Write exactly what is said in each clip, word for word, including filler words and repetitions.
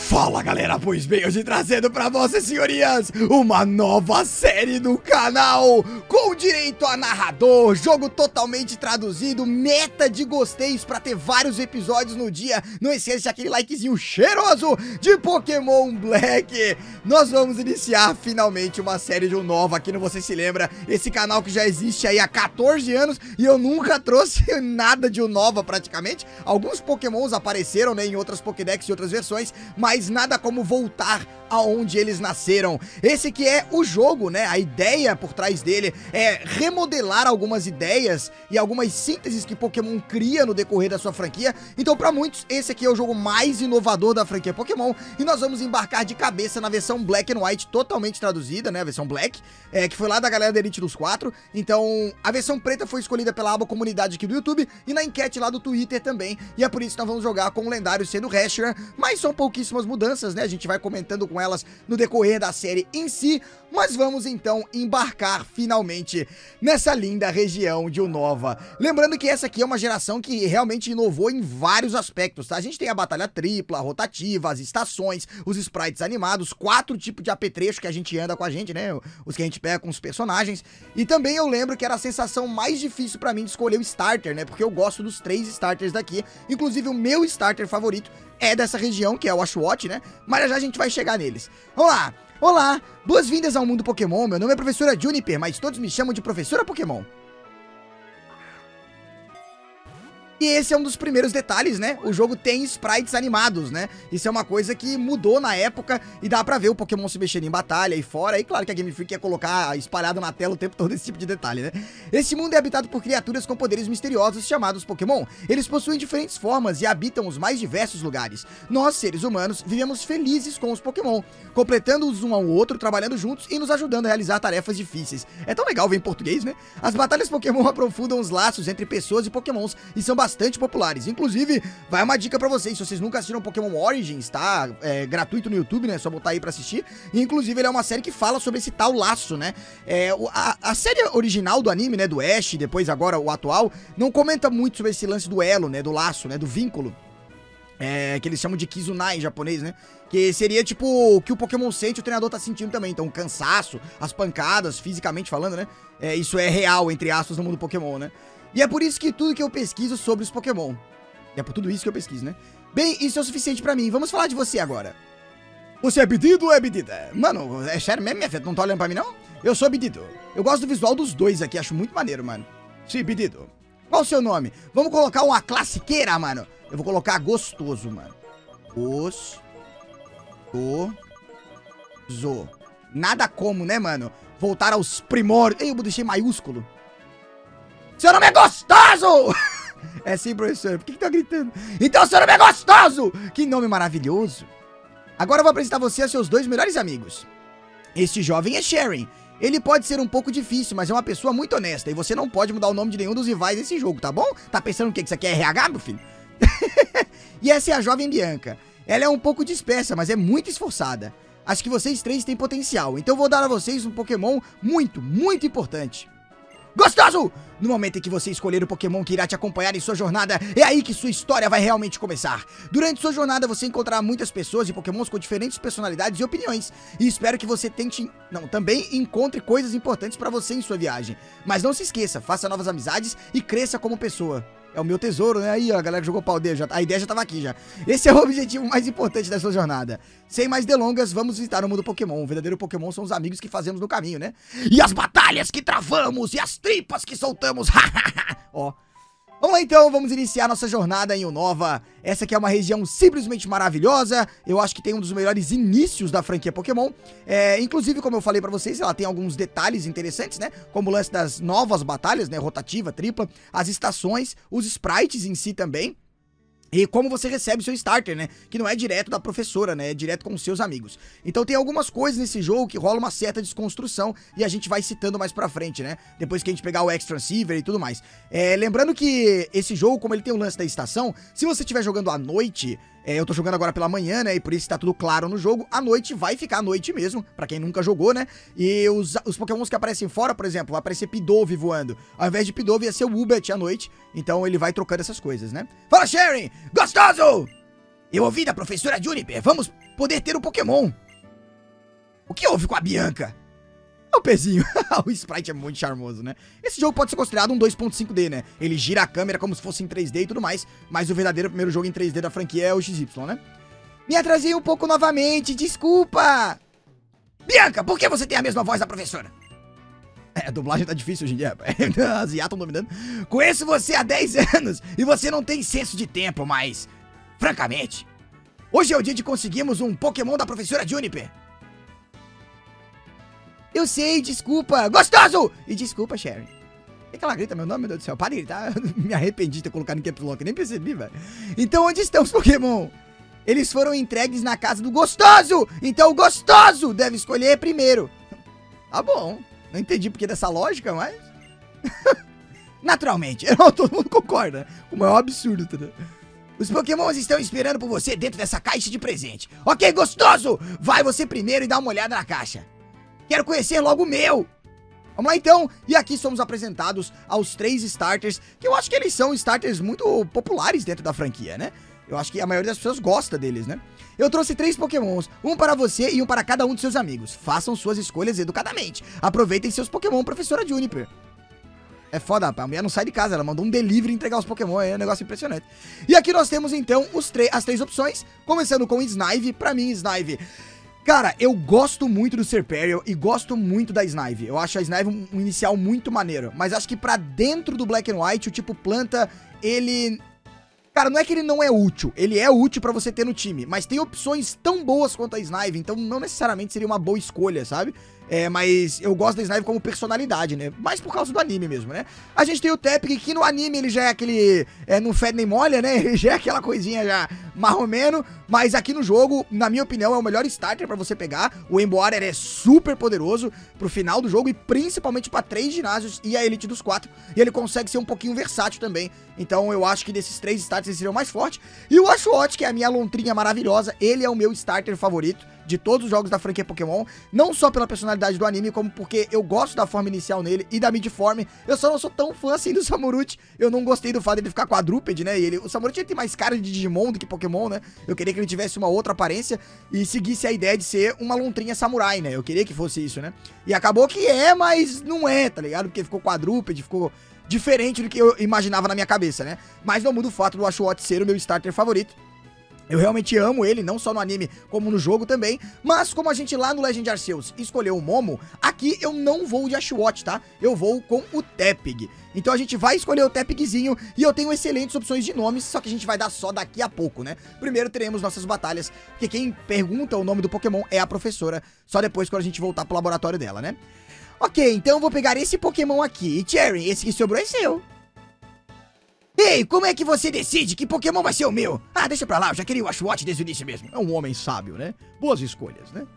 Fala galera, pois bem, hoje trazendo pra vossas senhorias uma nova série do canal com direito a narrador, jogo totalmente traduzido, meta de gosteios pra ter vários episódios no dia. Não esqueça de aquele likezinho cheiroso de Pokémon Black. Nós vamos iniciar finalmente uma série de um nova aqui no Você Se Lembra, esse canal que já existe aí há quatorze anos e eu nunca trouxe nada de um nova praticamente. Alguns Pokémons apareceram, né, em outras Pokédex e outras versões, mas Mas nada como voltar aonde eles nasceram. Esse que é o jogo, né? A ideia por trás dele é remodelar algumas ideias e algumas sínteses que Pokémon cria no decorrer da sua franquia. Então, pra muitos, esse aqui é o jogo mais inovador da franquia Pokémon. E nós vamos embarcar de cabeça na versão Black and White, totalmente traduzida, né? A versão Black, é, que foi lá da galera da Elite dos Quatro. Então, a versão preta foi escolhida pela aba comunidade aqui do YouTube e na enquete lá do Twitter também. E é por isso que nós vamos jogar com o lendário sendo Reshiram, mas são pouquíssimas mudanças, né? A gente vai comentando com elas no decorrer da série em si, mas vamos então embarcar finalmente nessa linda região de Unova. Lembrando que essa aqui é uma geração que realmente inovou em vários aspectos, tá? A gente tem a batalha tripla, a rotativa, as estações, os sprites animados, quatro tipos de apetrecho que a gente anda com a gente, né? Os que a gente pega com os personagens. E também eu lembro que era a sensação mais difícil pra mim de escolher o starter, né? Porque eu gosto dos três starters daqui, inclusive o meu starter favorito é dessa região, que é o Ashwat, né? Mas já a gente vai chegar neles. Vamos lá! Olá! Boas-vindas ao mundo Pokémon. Meu nome é Professora Juniper, mas todos me chamam de Professora Pokémon. E esse é um dos primeiros detalhes, né? O jogo tem sprites animados, né? Isso é uma coisa que mudou na época e dá pra ver o Pokémon se mexendo em batalha e fora. E claro que a Game Freak ia colocar espalhado na tela o tempo todo esse tipo de detalhe, né? Este mundo é habitado por criaturas com poderes misteriosos chamados Pokémon. Eles possuem diferentes formas e habitam os mais diversos lugares. Nós, seres humanos, vivemos felizes com os Pokémon, completando-os um ao outro, trabalhando juntos e nos ajudando a realizar tarefas difíceis. É tão legal ver em português, né? As batalhas Pokémon aprofundam os laços entre pessoas e Pokémons e são bastante bastante populares. Inclusive, vai uma dica pra vocês, se vocês nunca assistiram Pokémon Origins, tá? É gratuito no YouTube, né? É só botar aí pra assistir. E, inclusive, ele é uma série que fala sobre esse tal laço, né? É, a, a série original do anime, né? Do Ash, depois agora o atual, não comenta muito sobre esse lance do elo, né? Do laço, né? Do vínculo. É, que eles chamam de Kizunai em japonês, né? Que seria tipo o que o Pokémon sente, o treinador tá sentindo também. Então o cansaço, as pancadas, fisicamente falando, né? É, isso é real, entre aspas, no mundo Pokémon, né? E é por isso que tudo que eu pesquiso sobre os Pokémon. É por tudo isso que eu pesquiso, né? Bem, isso é o suficiente pra mim. Vamos falar de você agora. Você é pedido ou é pedida? Mano, é sério mesmo, minha filha? Não tá olhando pra mim, não? Eu sou pedido. Eu gosto do visual dos dois aqui, acho muito maneiro, mano. Sim, pedido. Qual o seu nome? Vamos colocar uma classiqueira, mano. Eu vou colocar gostoso, mano. Gostoso. Nada como, né, mano? Voltar aos primórdios. Ei, eu deixei maiúsculo. Seu nome é gostoso! É sim, professor. Por que que tá gritando? Então seu nome é gostoso! Que nome maravilhoso. Agora eu vou apresentar você a seus dois melhores amigos. Este jovem é Sharing. Ele pode ser um pouco difícil, mas é uma pessoa muito honesta. E você não pode mudar o nome de nenhum dos rivais desse jogo, tá bom? Tá pensando o que? Que isso aqui é R H, meu filho? E essa é a jovem Bianca. Ela é um pouco dispersa, mas é muito esforçada. Acho que vocês três têm potencial. Então eu vou dar a vocês um Pokémon muito, muito importante. Gostoso! No momento em que você escolher o Pokémon que irá te acompanhar em sua jornada, é aí que sua história vai realmente começar. Durante sua jornada você encontrará muitas pessoas e Pokémons com diferentes personalidades e opiniões. E espero que você tente... Não, também encontre coisas importantes pra você em sua viagem. Mas não se esqueça, faça novas amizades e cresça como pessoa. É o meu tesouro, né? Aí, ó, a galera que jogou pau dele, já, a ideia já tava aqui, já. Esse é o objetivo mais importante da sua jornada. Sem mais delongas, vamos visitar o mundo Pokémon. O verdadeiro Pokémon são os amigos que fazemos no caminho, né? E as batalhas que travamos, e as tripas que soltamos. Ó. Vamos lá então, vamos iniciar nossa jornada em Unova. Essa aqui é uma região simplesmente maravilhosa. Eu acho que tem um dos melhores inícios da franquia Pokémon. É, inclusive, como eu falei pra vocês, ela tem alguns detalhes interessantes, né? Como o lance das novas batalhas, né? Rotativa, tripla, as estações, os sprites em si também. E como você recebe seu starter, né? Que não é direto da professora, né? É direto com os seus amigos. Então tem algumas coisas nesse jogo que rola uma certa desconstrução e a gente vai citando mais pra frente, né? Depois que a gente pegar o X-Transceiver e tudo mais. É, lembrando que esse jogo, como ele tem o lance da estação, se você estiver jogando à noite... É, eu tô jogando agora pela manhã, né, e por isso tá tudo claro no jogo. A noite vai ficar à noite mesmo, pra quem nunca jogou, né. E os, os pokémons que aparecem fora, por exemplo, vai aparecer Pidove voando. Ao invés de Pidove ia ser o Woobat à noite, então ele vai trocando essas coisas, né. Fala, Sharing! Gostoso! Eu ouvi da professora Juniper, vamos poder ter o Pokémon. O que houve com a Bianca? O pezinho. O sprite é muito charmoso, né? Esse jogo pode ser considerado um dois ponto cinco D, né? Ele gira a câmera como se fosse em três D e tudo mais, mas o verdadeiro primeiro jogo em três D da franquia é o X Y, né? Me atrasei um pouco novamente, desculpa! Bianca, por que você tem a mesma voz da professora? É, a dublagem tá difícil hoje em dia. As I A estão dominando. Conheço você há dez anos e você não tem senso de tempo, mas... francamente, hoje é o dia de conseguirmos um Pokémon da professora Juniper. Eu sei, desculpa. Gostoso! E desculpa, Sharon. Por que ela grita meu nome, meu Deus do céu? Para de gritar. Me arrependi de ter colocado em Caps Lock, nem percebi, velho. Então, onde estão os Pokémon? Eles foram entregues na casa do Gostoso! Então o Gostoso deve escolher primeiro. Tá bom. Não entendi porque dessa lógica, mas... Naturalmente. Todo mundo concorda. O maior absurdo, entendeu? Os Pokémons estão esperando por você dentro dessa caixa de presente. Ok, Gostoso! Vai você primeiro e dá uma olhada na caixa. Quero conhecer logo o meu. Vamos lá então, e aqui somos apresentados aos três starters, que eu acho que eles são starters muito populares dentro da franquia, né? Eu acho que a maioria das pessoas gosta deles, né? Eu trouxe três Pokémons, um para você e um para cada um de seus amigos. Façam suas escolhas educadamente. Aproveitem seus Pokémon, professora Juniper. É foda, rapaz, a mulher não sai de casa, ela mandou um delivery entregar os Pokémon, é um negócio impressionante. E aqui nós temos então os as três opções, começando com Snive. Pra mim, Snive... Cara, eu gosto muito do Serperior e gosto muito da Snive. Eu acho a Snive um, um inicial muito maneiro. Mas acho que pra dentro do Black and White, o tipo planta, ele... Cara, não é que ele não é útil. Ele é útil pra você ter no time. Mas tem opções tão boas quanto a Snive. Então não necessariamente seria uma boa escolha, sabe? É, mas eu gosto da Snive como personalidade, né? Mais por causa do anime mesmo, né? A gente tem o Tepig, que no anime ele já é aquele... É, não fede nem molha, né? Ele já é aquela coisinha já marromeno. Mas aqui no jogo, na minha opinião, é o melhor starter pra você pegar. O Emboar é super poderoso pro final do jogo e principalmente pra três ginásios e a Elite dos quatro. E ele consegue ser um pouquinho versátil também. Então eu acho que desses três starters ele seria o mais forte. E o Oshawott, que é a minha lontrinha maravilhosa, ele é o meu starter favorito de todos os jogos da franquia Pokémon, não só pela personalidade do anime, como porque eu gosto da forma inicial nele e da midform. Eu só não sou tão fã assim do Samurott. Eu não gostei do fato dele ficar quadrúpede, né? E ele, o Samurott tem mais cara de Digimon do que Pokémon, né? Eu queria que ele tivesse uma outra aparência e seguisse a ideia de ser uma lontrinha samurai, né? Eu queria que fosse isso, né? E acabou que é, mas não é, tá ligado? Porque ficou quadrúpede, ficou diferente do que eu imaginava na minha cabeça, né? Mas não muda o fato do Oshawott ser o meu starter favorito. Eu realmente amo ele, não só no anime, como no jogo também. Mas como a gente lá no Legend Arceus escolheu o Momo, aqui eu não vou de Oshawott, tá? Eu vou com o Tepig. Então a gente vai escolher o Tepigzinho e eu tenho excelentes opções de nomes, só que a gente vai dar só daqui a pouco, né? Primeiro teremos nossas batalhas, porque quem pergunta o nome do Pokémon é a professora, só depois quando a gente voltar pro laboratório dela, né? Ok, então eu vou pegar esse Pokémon aqui. E Cherry, esse que sobrou é seu. Ei, como é que você decide que Pokémon vai ser o meu? Ah, deixa pra lá, eu já queria o Oshawott desde o início mesmo. É um homem sábio, né? Boas escolhas, né?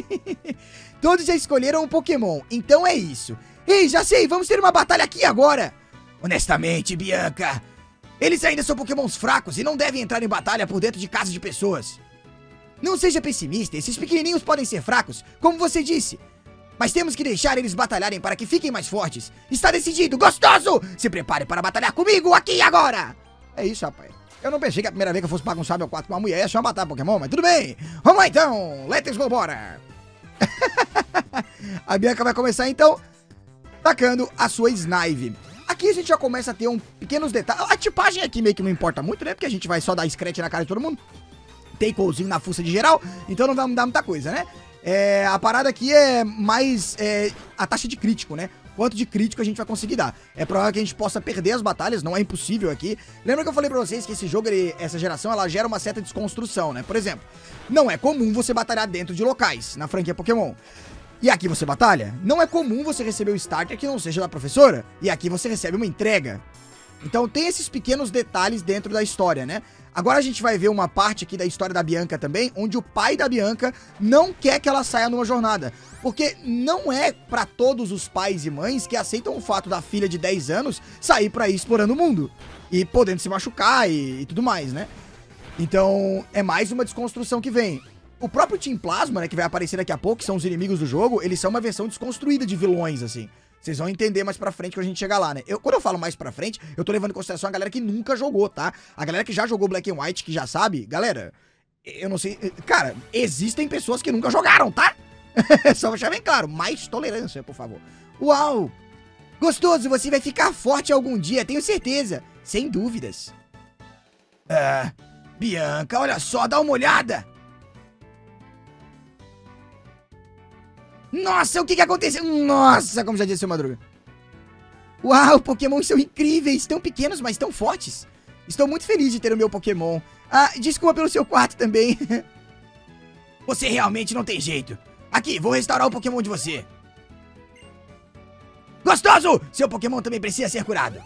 Todos já escolheram um Pokémon, então é isso. Ei, já sei, vamos ter uma batalha aqui agora. Honestamente, Bianca, eles ainda são Pokémons fracos e não devem entrar em batalha por dentro de casas de pessoas. Não seja pessimista, esses pequenininhos podem ser fracos, como você disse. Mas temos que deixar eles batalharem para que fiquem mais fortes. Está decidido, Gostoso! Se prepare para batalhar comigo aqui e agora! É isso, rapaz. Eu não pensei que a primeira vez que eu fosse bagunçar meu quarto com uma mulher ia só matar Pokémon, mas tudo bem. Vamos lá então, let's go, bora! A Bianca vai começar então tacando a sua Snive. Aqui a gente já começa a ter um pequenos detalhes. A tipagem aqui meio que não importa muito, né? Porque a gente vai só dar scratch na cara de todo mundo. Tem cozinho na fuça de geral, então não vai mudar muita coisa, né? É, a parada aqui é mais é, a taxa de crítico, né? Quanto de crítico a gente vai conseguir dar. É provável que a gente possa perder as batalhas, não é impossível aqui. Lembra que eu falei pra vocês que esse jogo, ele, essa geração, ela gera uma certa desconstrução, né? Por exemplo, não é comum você batalhar dentro de locais na franquia Pokémon. E aqui você batalha? Não é comum você receber o starter que não seja da professora. E aqui você recebe uma entrega. Então tem esses pequenos detalhes dentro da história, né? Agora a gente vai ver uma parte aqui da história da Bianca também, onde o pai da Bianca não quer que ela saia numa jornada. Porque não é pra todos os pais e mães que aceitam o fato da filha de dez anos sair pra ir explorando o mundo. E podendo se machucar e, e tudo mais, né? Então é mais uma desconstrução que vem. O próprio Team Plasma, né, que vai aparecer daqui a pouco, que são os inimigos do jogo, eles são uma versão desconstruída de vilões, assim. Vocês vão entender mais pra frente quando a gente chegar lá, né? Eu, quando eu falo mais pra frente, eu tô levando em consideração a galera que nunca jogou, tá? A galera que já jogou Black and White, que já sabe, galera, Eu não sei... Cara, existem pessoas que nunca jogaram, tá? Só vou deixar bem claro. Mais tolerância, por favor. Uau! Gostoso, você vai ficar forte algum dia, tenho certeza. Sem dúvidas. Ah, Bianca, olha só, dá uma olhada. Nossa, o que que aconteceu? Nossa, como já disse o Madruga. Uau, Pokémon são incríveis, tão pequenos, mas tão fortes. Estou muito feliz de ter o meu Pokémon. Ah, desculpa pelo seu quarto também. Você realmente não tem jeito. Aqui, vou restaurar o Pokémon de você. Gostoso! Seu Pokémon também precisa ser curado.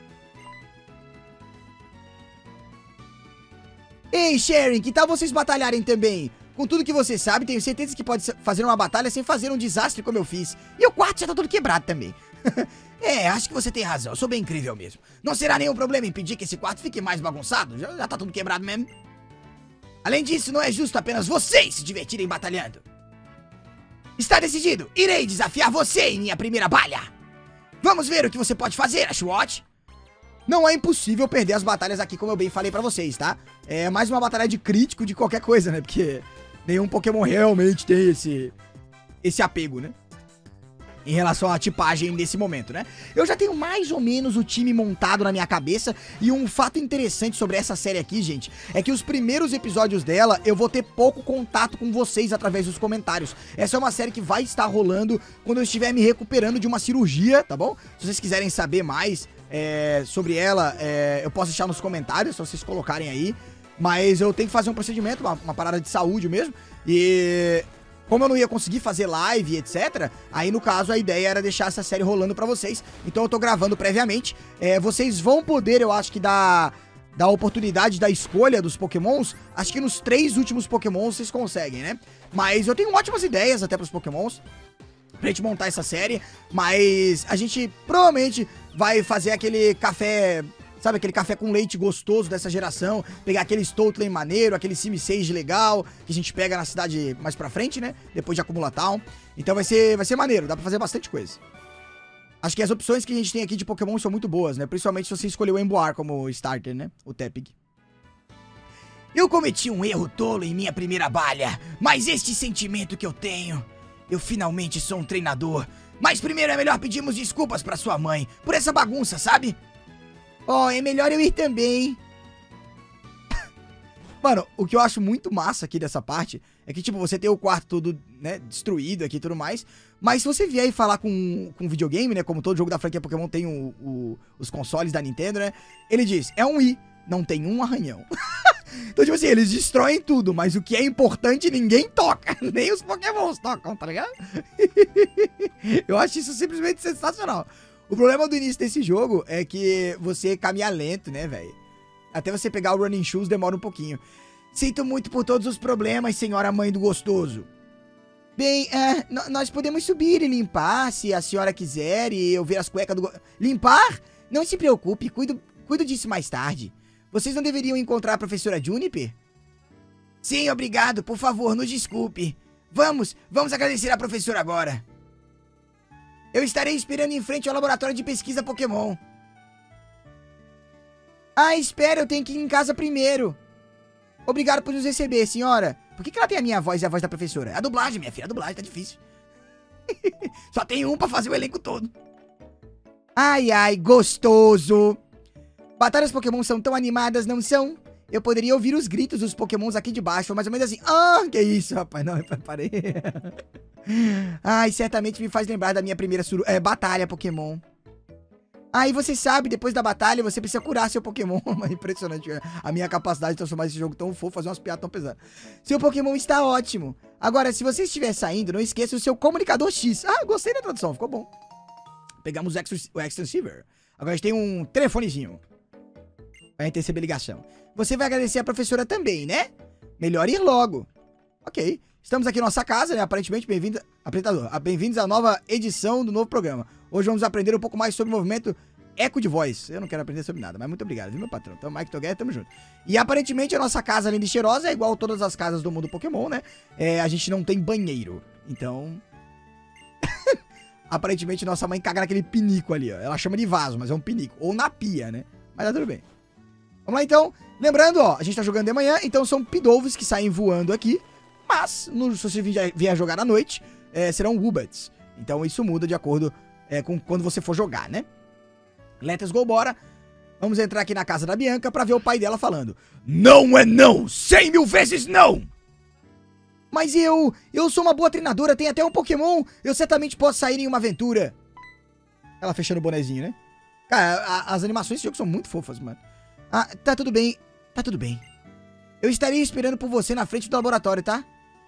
Ei, Sharon, que tal vocês batalharem também? Com tudo que você sabe, tenho certeza que pode fazer uma batalha sem fazer um desastre como eu fiz. E o quarto já tá todo quebrado também. É, acho que você tem razão, eu sou bem incrível mesmo. Não será nenhum problema impedir que esse quarto fique mais bagunçado, já, já tá tudo quebrado mesmo. Além disso, não é justo apenas vocês se divertirem batalhando. Está decidido, irei desafiar você em minha primeira balha. Vamos ver o que você pode fazer, Ashwat. Não é impossível perder as batalhas aqui, como eu bem falei pra vocês, tá? É mais uma batalha de crítico de qualquer coisa, né? Porque nenhum Pokémon realmente tem esse, esse apego, né? Em relação à tipagem desse momento, né? Eu já tenho mais ou menos o time montado na minha cabeça. E um fato interessante sobre essa série aqui, gente, é que os primeiros episódios dela eu vou ter pouco contato com vocês através dos comentários. Essa é uma série que vai estar rolando quando eu estiver me recuperando de uma cirurgia, tá bom? Se vocês quiserem saber mais é, sobre ela, é, eu posso deixar nos comentários, se vocês colocarem aí. Mas eu tenho que fazer um procedimento, uma, uma parada de saúde mesmo. E... como eu não ia conseguir fazer live, etcétera, aí no caso a ideia era deixar essa série rolando pra vocês. Então eu tô gravando previamente. É, vocês vão poder, eu acho que dar, dar oportunidade da escolha dos Pokémons. Acho que nos três últimos Pokémons vocês conseguem, né? Mas eu tenho ótimas ideias até pros Pokémons pra gente montar essa série. Mas a gente provavelmente vai fazer aquele café... sabe, aquele café com leite gostoso dessa geração. Pegar aquele Stoutland maneiro, aquele Simisage legal, que a gente pega na cidade mais pra frente, né? Depois de Acumula Town. Então vai ser, vai ser maneiro, dá pra fazer bastante coisa. Acho que as opções que a gente tem aqui de Pokémon são muito boas, né? Principalmente se você escolher o Emboar como starter, né? O Tepig. Eu cometi um erro tolo em minha primeira balha, mas este sentimento que eu tenho... eu finalmente sou um treinador. Mas primeiro é melhor pedirmos desculpas pra sua mãe por essa bagunça, sabe? Ó, oh, é melhor eu ir também. Mano, o que eu acho muito massa aqui dessa parte é que, tipo, você tem o quarto todo, né, destruído aqui e tudo mais. Mas se você vier e falar com, com videogame, né, como todo jogo da franquia Pokémon tem o, o, os consoles da Nintendo, né, ele diz, é um i, não tem um arranhão. Então, tipo assim, eles destroem tudo, mas o que é importante ninguém toca. Nem os Pokémons tocam, tá ligado? Eu acho isso simplesmente sensacional. O problema do início desse jogo é que você caminha lento, né, velho? Até você pegar o Running Shoes demora um pouquinho. Sinto muito por todos os problemas, senhora mãe do gostoso. Bem, uh, nós podemos subir e limpar, se a senhora quiser, e eu ver as cuecas do... Limpar? Não se preocupe, cuido, cuido disso mais tarde. Vocês não deveriam encontrar a professora Juniper? Sim, obrigado, por favor, nos desculpe. Vamos, vamos agradecer a professora agora. Eu estarei esperando em frente ao laboratório de pesquisa Pokémon. Ah, espera, eu tenho que ir em casa primeiro. Obrigado por nos receber, senhora. Por que que ela tem a minha voz e a voz da professora? A dublagem, minha filha, a dublagem tá difícil. Só tem um pra fazer o elenco todo. Ai, ai, gostoso. Batalhas Pokémon são tão animadas, não são? Eu poderia ouvir os gritos dos Pokémons aqui de baixo, mais ou menos assim. Ah, que isso, rapaz, não, parei. Ai, certamente me faz lembrar da minha primeira suru é, batalha Pokémon. Aí ah, você sabe, depois da batalha, você precisa curar seu Pokémon. Impressionante a minha capacidade de transformar esse jogo tão fofo, fazer umas piadas tão pesadas. Seu Pokémon está ótimo. Agora, se você estiver saindo, não esqueça o seu comunicador X. Ah, gostei da tradução, ficou bom. Pegamos o, ex o Extensíver. Agora a gente tem um telefonezinho pra gente receber ligação. Você vai agradecer a professora também, né? Melhor ir logo. Ok. Estamos aqui na nossa casa, né? Aparentemente, bem-vindo, apresentador. Bem-vindos à nova edição do novo programa. Hoje vamos aprender um pouco mais sobre o movimento eco de voz. Eu não quero aprender sobre nada, mas muito obrigado, viu, meu patrão? Então, Mike Together, tamo junto. E aparentemente a nossa casa linda e cheirosa é igual a todas as casas do mundo Pokémon, né? É, a gente não tem banheiro. Então... aparentemente nossa mãe caga naquele pinico ali, ó. Ela chama de vaso, mas é um pinico. Ou na pia, né? Mas tá tudo bem. Vamos lá, então. Lembrando, ó, a gente tá jogando de manhã, então são Pidovs que saem voando aqui. Mas, no, se você vier, vier jogar à noite, é, serão Wubats. Então isso muda de acordo é, com quando você for jogar, né? Let's go, bora. Vamos entrar aqui na casa da Bianca pra ver o pai dela falando. Não é não! Cem mil vezes não! Mas eu... Eu sou uma boa treinadora, tenho até um Pokémon. Eu certamente posso sair em uma aventura. Ela fechando o bonezinho, né? Cara, a, as animações desse jogo são muito fofas, mano. Ah, tá tudo bem. Tá tudo bem. Eu estarei esperando por você na frente do laboratório, tá?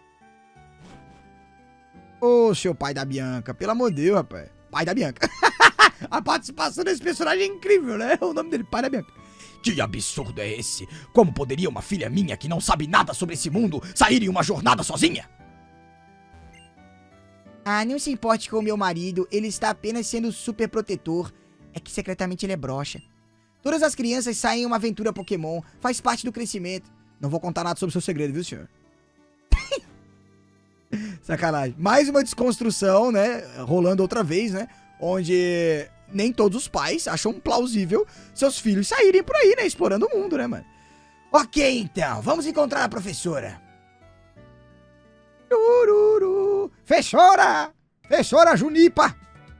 Ô, seu pai da Bianca. Pelo amor de Deus, rapaz. Pai da Bianca. A participação desse personagem é incrível, né? O nome dele, pai da Bianca. Que absurdo é esse? Como poderia uma filha minha que não sabe nada sobre esse mundo sair em uma jornada sozinha? Ah, não se importe com o meu marido. Ele está apenas sendo super protetor. É que secretamente ele é broxa. Todas as crianças saem em uma aventura Pokémon. Faz parte do crescimento. Não vou contar nada sobre o seu segredo, viu, senhor? Sacanagem. Mais uma desconstrução, né? Rolando outra vez, né? Onde nem todos os pais acham plausível seus filhos saírem por aí, né? Explorando o mundo, né, mano? Ok, então. Vamos encontrar a professora. Ururu. Fechora! Fechora, Junipa!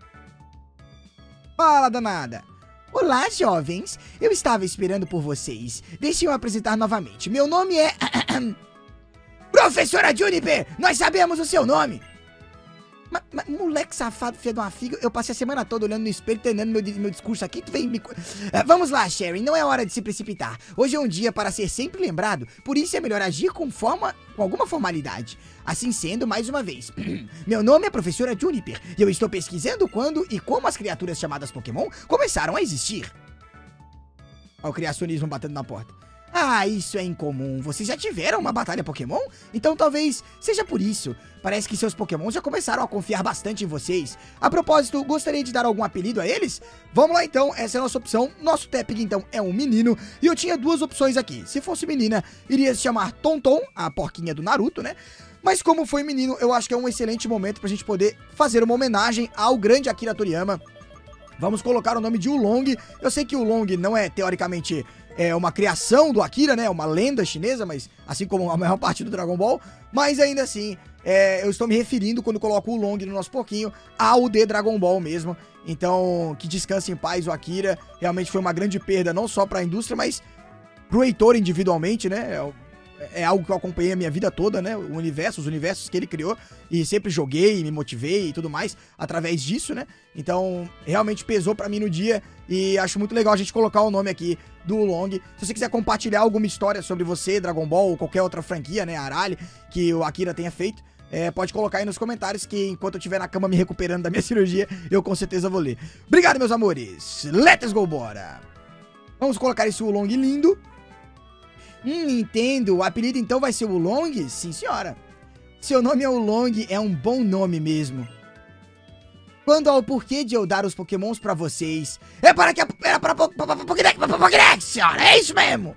Fala, danada. Olá, jovens. Eu estava esperando por vocês. Deixem eu apresentar novamente. Meu nome é... Professora Juniper! Nós sabemos o seu nome! Mas, mas, moleque safado, filho de uma figa, eu passei a semana toda olhando no espelho, treinando meu, meu discurso aqui, tu vem me... Uh, vamos lá, Sherry, não é hora de se precipitar. Hoje é um dia para ser sempre lembrado, por isso é melhor agir com forma, com alguma formalidade. Assim sendo, mais uma vez, meu nome é Professora Juniper, e eu estou pesquisando quando e como as criaturas chamadas Pokémon começaram a existir. Olha o criacionismo batendo na porta. Ah, isso é incomum. Vocês já tiveram uma batalha Pokémon? Então talvez seja por isso. Parece que seus Pokémon já começaram a confiar bastante em vocês. A propósito, gostaria de dar algum apelido a eles? Vamos lá então, essa é a nossa opção. Nosso Tepig então é um menino. E eu tinha duas opções aqui. Se fosse menina, iria se chamar Tonton, a porquinha do Naruto, né? Mas como foi menino, eu acho que é um excelente momento pra gente poder fazer uma homenagem ao grande Akira Toriyama. Vamos colocar o nome de Oolong. Eu sei que o Oolong não é, teoricamente... É uma criação do Akira, né? Uma lenda chinesa, mas assim como a maior parte do Dragon Ball. Mas ainda assim, é, eu estou me referindo, quando coloco o Long no nosso pouquinho, ao de Dragon Ball mesmo. Então, que descanse em paz o Akira. Realmente foi uma grande perda, não só para a indústria, mas pro Heitor individualmente, né? É, é algo que eu acompanhei a minha vida toda, né? O universo, os universos que ele criou. E sempre joguei, me motivei e tudo mais através disso, né? Então, realmente pesou pra mim no dia. E acho muito legal a gente colocar o nome aqui do Long. Se você quiser compartilhar alguma história sobre você, Dragon Ball ou qualquer outra franquia, né? Arale, que o Akira tenha feito, é, pode colocar aí nos comentários que enquanto eu estiver na cama me recuperando da minha cirurgia, eu com certeza vou ler. Obrigado, meus amores. Let's go, bora. Vamos colocar esse Oolong lindo. Hum, entendo. O apelido então vai ser o Oolong? Sim, senhora. Seu nome é Oolong, é um bom nome mesmo. Quando ao porquê de eu dar os Pokémons pra vocês, é para que a... Era para Pokédex, Pokédex, senhora, é isso mesmo.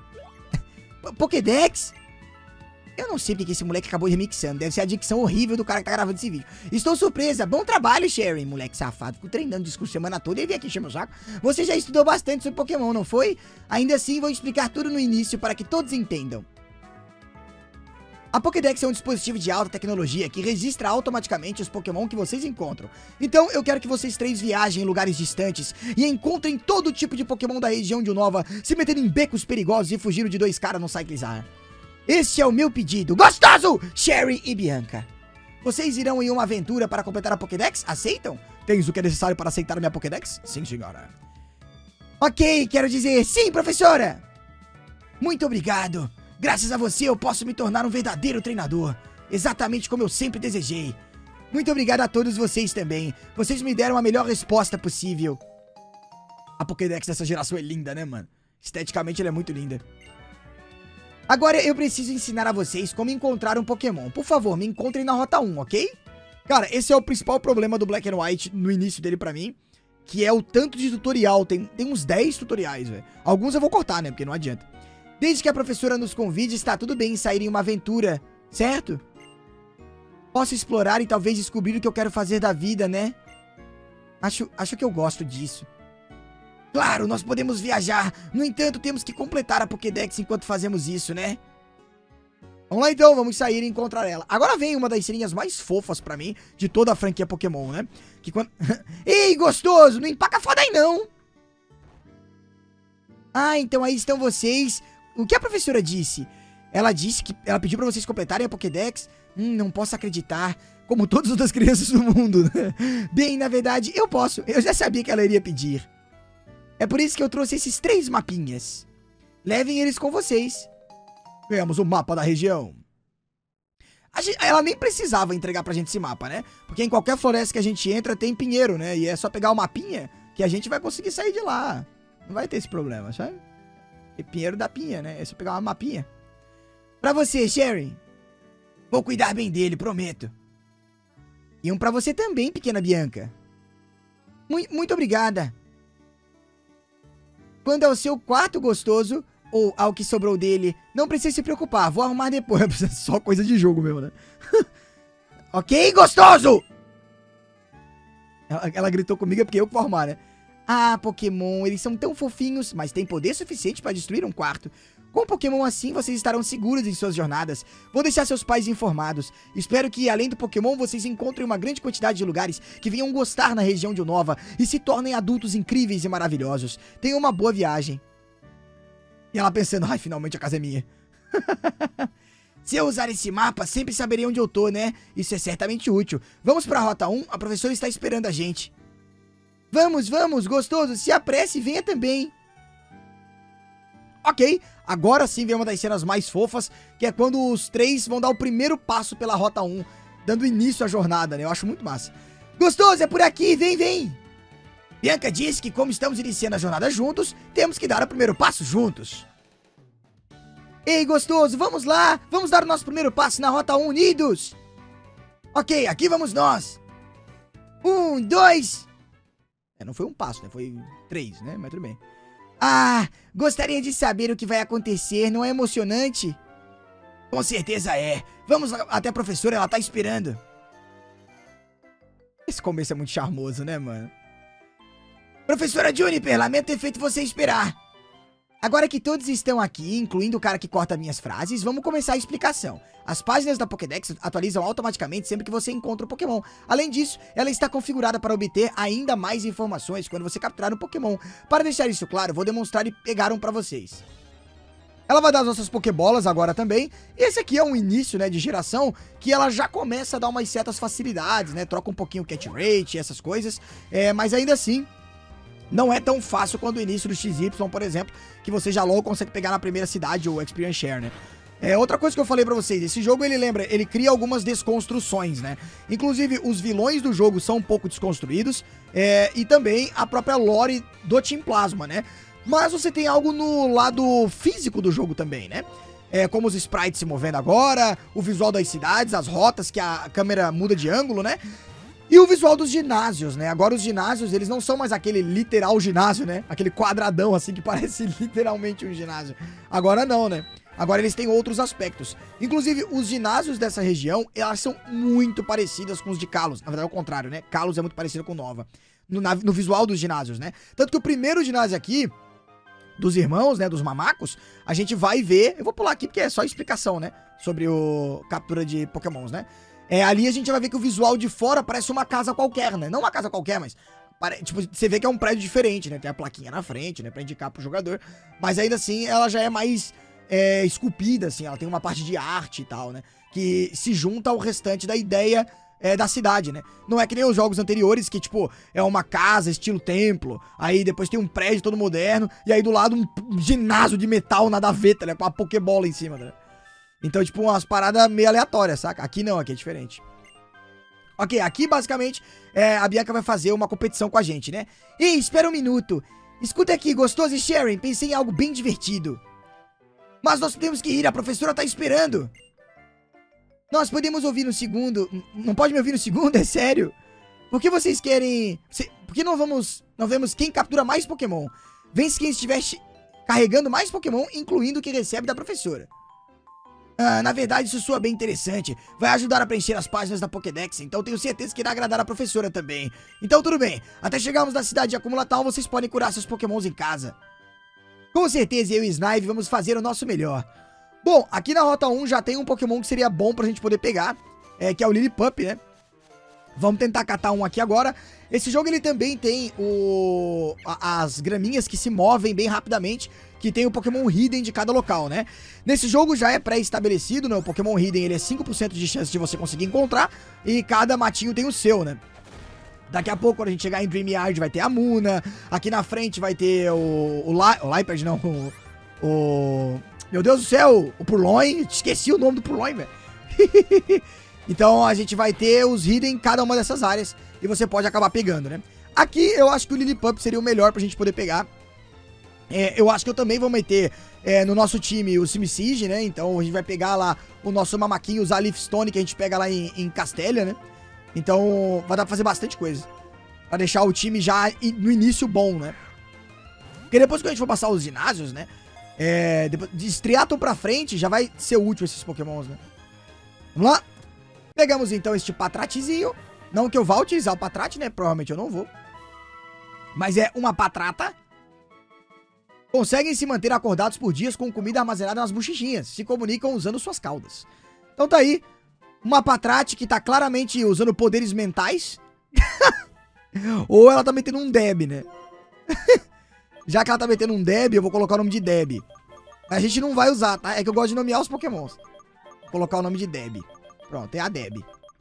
Pokédex? Eu não sei porque esse moleque acabou remixando, deve ser a dicção horrível do cara que tá gravando esse vídeo. Estou surpresa, bom trabalho, Sherry, moleque safado. Fico treinando discurso semana toda e vem aqui encher meu saco. Você já estudou bastante sobre Pokémon, não foi? Ainda assim, vou explicar tudo no início para que todos entendam. A Pokédex é um dispositivo de alta tecnologia que registra automaticamente os Pokémon que vocês encontram. Então eu quero que vocês três viajem em lugares distantes e encontrem todo tipo de Pokémon da região de Unova, se metendo em becos perigosos e fugindo de dois caras no Cyclizar. Este é o meu pedido. Gostoso! Sherry e Bianca. Vocês irão em uma aventura para completar a Pokédex? Aceitam? Tens o que é necessário para aceitar a minha Pokédex? Sim, senhora. Ok, quero dizer sim, professora. Muito obrigado. Graças a você eu posso me tornar um verdadeiro treinador, exatamente como eu sempre desejei. Muito obrigado a todos vocês também, vocês me deram a melhor resposta possível. A Pokédex dessa geração é linda, né, mano? Esteticamente ela é muito linda. Agora eu preciso ensinar a vocês como encontrar um Pokémon. Por favor, me encontrem na Rota um, ok? Cara, esse é o principal problema do Black and White no início dele pra mim, que é o tanto de tutorial, tem, tem uns dez tutoriais, velho. Alguns eu vou cortar, né, porque não adianta. Desde que a professora nos convide, está tudo bem em sair em uma aventura, certo? Posso explorar e talvez descobrir o que eu quero fazer da vida, né? Acho, acho que eu gosto disso. Claro, nós podemos viajar. No entanto, temos que completar a Pokédex enquanto fazemos isso, né? Vamos lá então, vamos sair e encontrar ela. Agora vem uma das ceninhas mais fofas pra mim de toda a franquia Pokémon, né? Que quando... Ei, gostoso, não empaca foda aí não. Ah, então aí estão vocês. O que a professora disse? Ela disse que ela pediu pra vocês completarem a Pokédex. Hum, não posso acreditar. Como todas as outras crianças do mundo, né? Bem, na verdade, eu posso. Eu já sabia que ela iria pedir. É por isso que eu trouxe esses três mapinhas. Levem eles com vocês. Ganhamos o mapa da região. A gente, ela nem precisava entregar pra gente esse mapa, né? Porque em qualquer floresta que a gente entra tem pinheiro, né? E é só pegar o mapinha que a gente vai conseguir sair de lá. Não vai ter esse problema, sabe? E pinheiro dá pinha, né? É só pegar uma mapinha. Pra você, Sherry. Vou cuidar bem dele, prometo. E um pra você também, pequena Bianca. Muito, muito obrigada. Quando é o seu quarto gostoso, ou ao que sobrou dele, não precisa se preocupar, vou arrumar depois. É só coisa de jogo mesmo, né? Ok, gostoso! Ela, ela gritou comigo, é porque eu que vou arrumar, né? Ah, Pokémon, eles são tão fofinhos, mas têm poder suficiente para destruir um quarto. Com Pokémon assim, vocês estarão seguros em suas jornadas. Vou deixar seus pais informados. Espero que, além do Pokémon, vocês encontrem uma grande quantidade de lugares que venham gostar na região de Unova e se tornem adultos incríveis e maravilhosos. Tenham uma boa viagem. E ela pensando, ai, finalmente a casa é minha. Se eu usar esse mapa, sempre saberei onde eu tô, né? Isso é certamente útil. Vamos pra Rota um, a professora está esperando a gente. Vamos, vamos, gostoso, se apresse e venha também. Ok, agora sim vem uma das cenas mais fofas, que é quando os três vão dar o primeiro passo pela Rota um, dando início à jornada, né? Eu acho muito massa. Gostoso, é por aqui, vem, vem. Bianca disse que como estamos iniciando a jornada juntos, temos que dar o primeiro passo juntos. Ei, gostoso, vamos lá, vamos dar o nosso primeiro passo na Rota um unidos. Ok, aqui vamos nós. Um, dois... É, não foi um passo, né? Foi três, né? Mas tudo bem. Ah, gostaria de saber o que vai acontecer, não é emocionante? Com certeza é. Vamos até a professora, ela tá esperando. Esse começo é muito charmoso, né, mano? Professora Juniper, lamento ter feito você esperar. Agora que todos estão aqui, incluindo o cara que corta minhas frases, vamos começar a explicação. As páginas da Pokédex atualizam automaticamente sempre que você encontra um Pokémon. Além disso, ela está configurada para obter ainda mais informações quando você capturar um Pokémon. Para deixar isso claro, vou demonstrar e pegar um para vocês. Ela vai dar as nossas Pokébolas agora também. E esse aqui é um início, né, de geração que ela já começa a dar umas certas facilidades, né? Troca um pouquinho o catch rate, essas coisas. É, mas ainda assim... não é tão fácil quanto o início do X Y, por exemplo, que você já logo consegue pegar na primeira cidade ou Experience Share, né? É, outra coisa que eu falei pra vocês, esse jogo, ele lembra, ele cria algumas desconstruções, né? Inclusive, os vilões do jogo são um pouco desconstruídos, é, e também a própria lore do Team Plasma, né? Mas você tem algo no lado físico do jogo também, né? É, como os sprites se movendo agora, o visual das cidades, as rotas que a câmera muda de ângulo, né? E o visual dos ginásios, né? Agora os ginásios, eles não são mais aquele literal ginásio, né? Aquele quadradão, assim, que parece literalmente um ginásio. Agora não, né? Agora eles têm outros aspectos. Inclusive, os ginásios dessa região, elas são muito parecidas com os de Kalos. Na verdade, é o contrário, né? Kalos é muito parecido com Nova. No, na, no visual dos ginásios, né? Tanto que o primeiro ginásio aqui, dos irmãos, né? Dos mamacos, a gente vai ver... Eu vou pular aqui porque é só explicação, né? Sobre o captura de pokémons, né? É, ali a gente vai ver que o visual de fora parece uma casa qualquer, né? Não uma casa qualquer, mas... Pare... Tipo, você vê que é um prédio diferente, né? Tem a plaquinha na frente, né? Pra indicar pro jogador. Mas ainda assim, ela já é mais é, esculpida, assim. Ela tem uma parte de arte e tal, né? Que se junta ao restante da ideia é, da cidade, né? Não é que nem os jogos anteriores, que, tipo, é uma casa estilo templo. Aí depois tem um prédio todo moderno. E aí do lado um ginásio de metal nada a ver, tá, né? Com uma pokebola em cima, né? Então, tipo, umas paradas meio aleatórias, saca? Aqui não, aqui é diferente. Ok, aqui basicamente é, a Bianca vai fazer uma competição com a gente, né? Ei, espera um minuto. Escuta aqui, gostoso e Sharon, pensei em algo bem divertido. Mas nós temos que ir, a professora tá esperando. Nós podemos ouvir no segundo. Não pode me ouvir no segundo, é sério? Por que vocês querem... Por que não vamos... Não vemos quem captura mais Pokémon? Vence quem estiver carregando mais Pokémon, incluindo o que recebe da professora. Ah, na verdade, isso soa bem interessante. Vai ajudar a preencher as páginas da Pokédex, então tenho certeza que irá agradar a professora também. Então tudo bem, até chegarmos na cidade de Acumulatal, vocês podem curar seus Pokémons em casa. Com certeza eu e Snipe vamos fazer o nosso melhor. Bom, aqui na Rota um já tem um Pokémon que seria bom pra gente poder pegar, é, que é o Lillipup, né? Vamos tentar catar um aqui agora. Esse jogo ele também tem o... as graminhas que se movem bem rapidamente, que tem o Pokémon Hidden de cada local, né? Nesse jogo já é pré-estabelecido, né? O Pokémon Hidden ele é cinco por cento de chance de você conseguir encontrar, e cada matinho tem o seu, né? Daqui a pouco, quando a gente chegar em Dream Yard, vai ter a Muna. Aqui na frente vai ter o... O, La... o Liepard, não, o... o... Meu Deus do céu, o Purloin. Esqueci o nome do Purloin, velho. Então a gente vai ter os Hidden em cada uma dessas áreas, e você pode acabar pegando, né? Aqui eu acho que o Lillipup seria o melhor pra gente poder pegar. É, eu acho que eu também vou meter é, no nosso time o Simisige, né? Então a gente vai pegar lá o nosso Mamaquinho, usar a Leaf Stone, que a gente pega lá em, em Castelia, né? Então vai dar pra fazer bastante coisa, pra deixar o time já no início bom, né? Porque depois que a gente for passar os ginásios, né? É, de Striaton pra frente já vai ser útil esses Pokémons, né? Vamos lá. Pegamos então este Patratezinho. Não que eu vá utilizar o Patrate, né? Provavelmente eu não vou. Mas é uma Patrata. Conseguem se manter acordados por dias com comida armazenada nas bochechinhas. Se comunicam usando suas caudas. Então tá aí. Uma Patrate que tá claramente usando poderes mentais. Ou ela tá metendo um Deb, né? Já que ela tá metendo um Deb, eu vou colocar o nome de Deb. A gente não vai usar, tá? É que eu gosto de nomear os Pokémons. Vou colocar o nome de Deb. Pronto, é a Deb.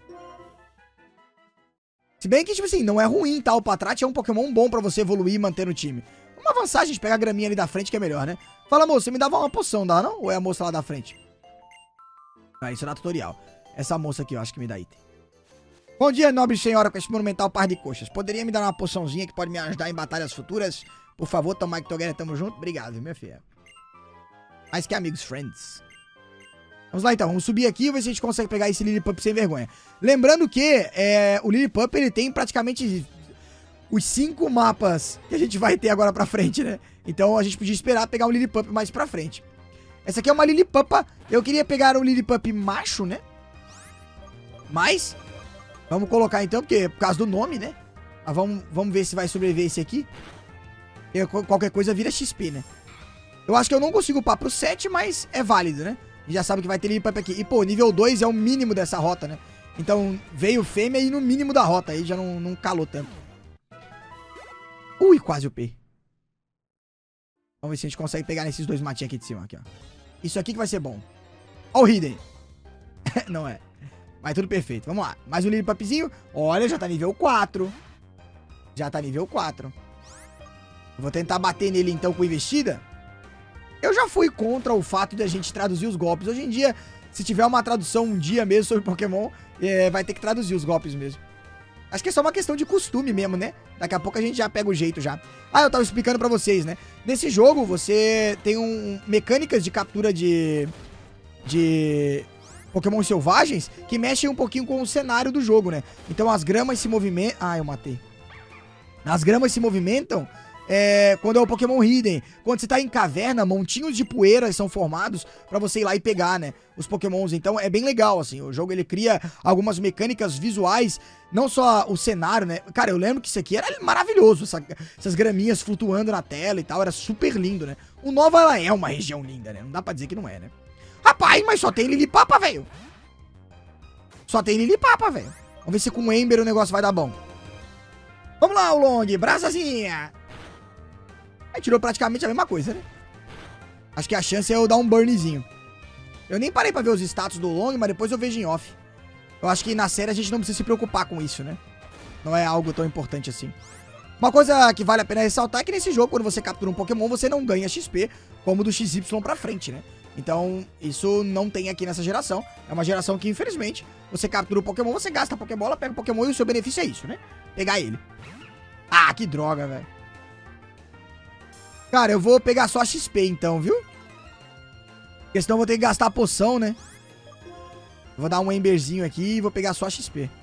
Se bem que, tipo assim, não é ruim, tá? O Patrate é um Pokémon bom pra você evoluir e manter no time. Vamos avançar, a gente pegar a graminha ali da frente, que é melhor, né? Fala, moça, você me dava uma poção, dá não? Ou é a moça lá da frente? Ah, isso é na tutorial. Essa moça aqui, eu acho que me dá item. Bom dia, nobre senhora, com esse monumental par de coxas. Poderia me dar uma poçãozinha que pode me ajudar em batalhas futuras? Por favor, Tom Mike Together, tamo junto? Obrigado, minha filha. Mais que amigos, friends. Vamos lá então, vamos subir aqui e ver se a gente consegue pegar esse Lillipup sem vergonha. Lembrando que é, o Lillipup ele tem praticamente os cinco mapas que a gente vai ter agora pra frente, né? Então a gente podia esperar pegar um Lillipup mais pra frente. Essa aqui é uma Lillipupa. Eu queria pegar um Lillipup macho, né? Mas vamos colocar então, porque por causa do nome, né? Mas vamos, vamos ver se vai sobreviver esse aqui. Eu, qualquer coisa vira X P, né? Eu acho que eu não consigo upar pro sete, mas é válido, né? A gente já sabe que vai ter Lillipup aqui. E, pô, nível dois é o mínimo dessa rota, né? Então, veio fêmea e no mínimo da rota. Aí já não, não calou tanto. Ui, quase upei. Vamos ver se a gente consegue pegar nesses dois matinhos aqui de cima. Aqui, ó. Isso aqui que vai ser bom. Ó o Hidden. Não é. Mas tudo perfeito. Vamos lá. Mais um Lillipupzinho. Olha, já tá nível quatro. Já tá nível quatro. Vou tentar bater nele então com investida. Eu já fui contra o fato de a gente traduzir os golpes. Hoje em dia, se tiver uma tradução um dia mesmo sobre Pokémon, é, vai ter que traduzir os golpes mesmo. Acho que é só uma questão de costume mesmo, né? Daqui a pouco a gente já pega o jeito já. Ah, eu tava explicando pra vocês, né? Nesse jogo, você tem um, mecânicas de captura de... De... Pokémon selvagens que mexem um pouquinho com o cenário do jogo, né? Então as gramas se movimentam... Ah, eu matei. As gramas se movimentam... É, quando é o Pokémon Hidden. Quando você tá em caverna, montinhos de poeiras são formados pra você ir lá e pegar, né, os Pokémons. Então é bem legal, assim, o jogo ele cria algumas mecânicas visuais, não só o cenário, né. Cara, eu lembro que isso aqui era maravilhoso, essa, essas graminhas flutuando na tela e tal, era super lindo, né. O Nova, ela é uma região linda, né, não dá pra dizer que não é, né. Rapaz, mas só tem Lilipapa, velho. Só tem Lilipapa, velho. Vamos ver se com o Ember o negócio vai dar bom. Vamos lá, Long, braçazinha. Aí tirou praticamente a mesma coisa, né? Acho que a chance é eu dar um burnzinho. Eu nem parei pra ver os status do Long, mas depois eu vejo em off. Eu acho que na série a gente não precisa se preocupar com isso, né? Não é algo tão importante assim. Uma coisa que vale a pena ressaltar é que nesse jogo, quando você captura um Pokémon, você não ganha X P como do X Y pra frente, né? Então, isso não tem aqui nessa geração. É uma geração que, infelizmente, você captura o Pokémon, você gasta a Pokébola, pega o Pokémon e o seu benefício é isso, né? Pegar ele. Ah, que droga, velho. Cara, eu vou pegar só X P então, viu? Porque senão eu vou ter que gastar a poção, né? Vou dar um Emberzinho aqui e vou pegar só X P.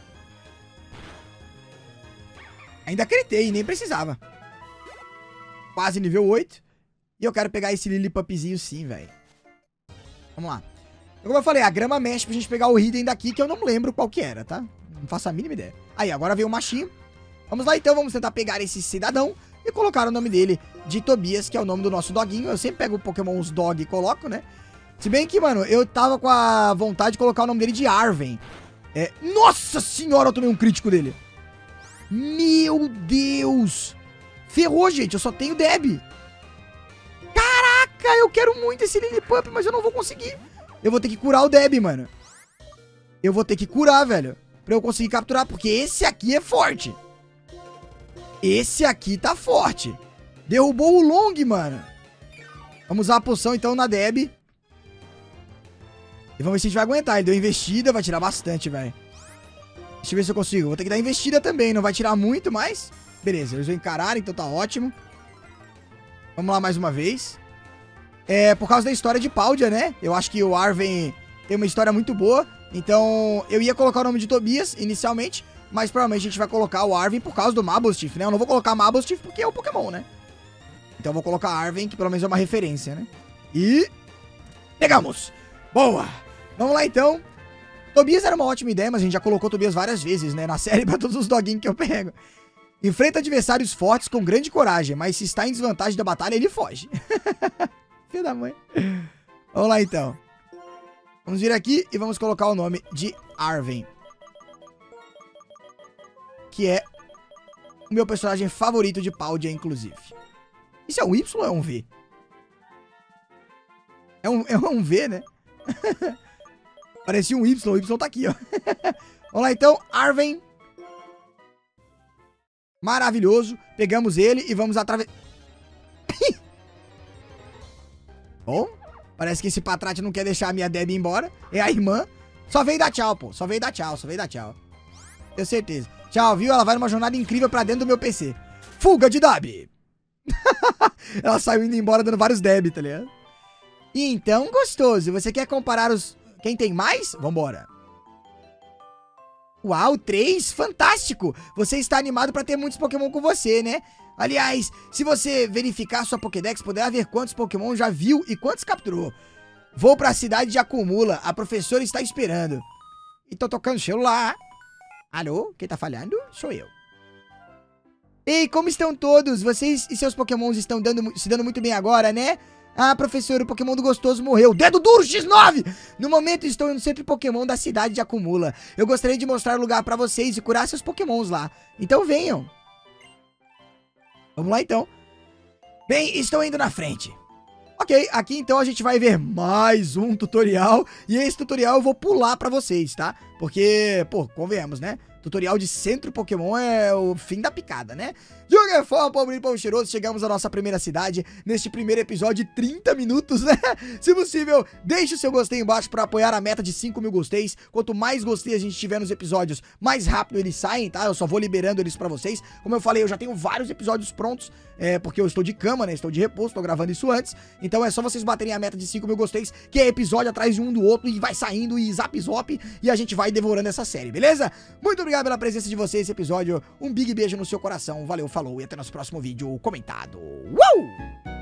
Ainda acreditei, nem precisava. Quase nível oito. E eu quero pegar esse Lillipupzinho sim, velho. Vamos lá. Como eu falei, a grama mexe pra gente pegar o Hidden daqui, que eu não lembro qual que era, tá? Não faço a mínima ideia. Aí, agora veio o machinho. Vamos lá, então. Vamos tentar pegar esse cidadão e colocar o nome dele de Tobias, que é o nome do nosso doguinho. Eu sempre pego o Pokémon os dog e coloco, né? Se bem que, mano, eu tava com a vontade de colocar o nome dele de Arven. É... Nossa senhora, eu tomei um crítico dele. Meu Deus. Ferrou, gente. Eu só tenho Deb. Caraca, eu quero muito esse Lillipup, mas eu não vou conseguir. Eu vou ter que curar o Deb, mano. Eu vou ter que curar, velho. Pra eu conseguir capturar, porque esse aqui é forte. Esse aqui tá forte. Derrubou o Long, mano. Vamos usar a poção, então, na Deb. E vamos ver se a gente vai aguentar. Ele deu investida, vai tirar bastante, velho. Deixa eu ver se eu consigo. Vou ter que dar investida também, não vai tirar muito, mas... Beleza, eles vão encarar, então tá ótimo. Vamos lá mais uma vez. É, por causa da história de Paldea, né? Eu acho que o Arven tem uma história muito boa. Então, eu ia colocar o nome de Tobias, inicialmente. Mas provavelmente a gente vai colocar o Arven por causa do Mablestiff, né? Eu não vou colocar Mablestiff porque é o Pokémon, né? Então eu vou colocar Arven, que pelo menos é uma referência, né? E... Pegamos! Boa! Vamos lá, então. Tobias era uma ótima ideia, mas a gente já colocou Tobias várias vezes, né? Na série, pra todos os doguinhos que eu pego. Enfrenta adversários fortes com grande coragem, mas se está em desvantagem da batalha, ele foge. Filho da mãe. Vamos lá, então. Vamos vir aqui e vamos colocar o nome de Arven. Que é o meu personagem favorito de Paldea, inclusive. Isso é um Y ou é um V? É um, é um V, né? Parecia um Y, o Y tá aqui, ó. Vamos lá, então. Arven. Maravilhoso. Pegamos ele e vamos atravessar. Bom, parece que esse Patrate não quer deixar a minha Deb embora. É a irmã. Só veio dar tchau, pô. Só veio dar tchau, só veio dar tchau. Tenho certeza. Tchau, viu? Ela vai numa jornada incrível pra dentro do meu P C. Fuga de Deb. Ela saiu indo embora dando vários Deb, tá ligado? Então, gostoso. Você quer comparar os... Quem tem mais? Vambora. Uau, três? Fantástico! Você está animado pra ter muitos Pokémon com você, né? Aliás, se você verificar sua Pokédex, poderá ver quantos Pokémon já viu e quantos capturou. Vou pra cidade de Acumula. A professora está esperando. E tô tocando o celular. Alô? Quem tá falhando? Sou eu. Ei, como estão todos? Vocês e seus Pokémons estão dando, se dando muito bem agora, né? Ah, professor, o Pokémon do gostoso morreu. Dedo duro X nove! No momento estou no centro Pokémon da cidade de Acumula. Eu gostaria de mostrar o lugar pra vocês e curar seus Pokémons lá. Então venham. Vamos lá, então. Bem, estou indo na frente. Ok, aqui então a gente vai ver mais um tutorial. E esse tutorial eu vou pular pra vocês, tá? Porque, pô, convenhamos, né? Tutorial de centro Pokémon é o fim da picada, né? De qualquer forma, pobre pão cheiroso, chegamos à nossa primeira cidade neste primeiro episódio de trinta minutos, né? Se possível, deixe o seu gostei embaixo pra apoiar a meta de cinco mil gosteis. Quanto mais gostei a gente tiver nos episódios, mais rápido eles saem, tá? Eu só vou liberando eles pra vocês. Como eu falei, eu já tenho vários episódios prontos, é, porque eu estou de cama, né? Estou de repouso, estou gravando isso antes. Então é só vocês baterem a meta de cinco mil gosteis, que é episódio atrás de um do outro, e vai saindo, e zap zop, e a gente vai devorando essa série, beleza? Muito obrigado pela presença de vocês nesse episódio. Um big beijo no seu coração. Valeu, falou e até nosso próximo vídeo comentado. Uou!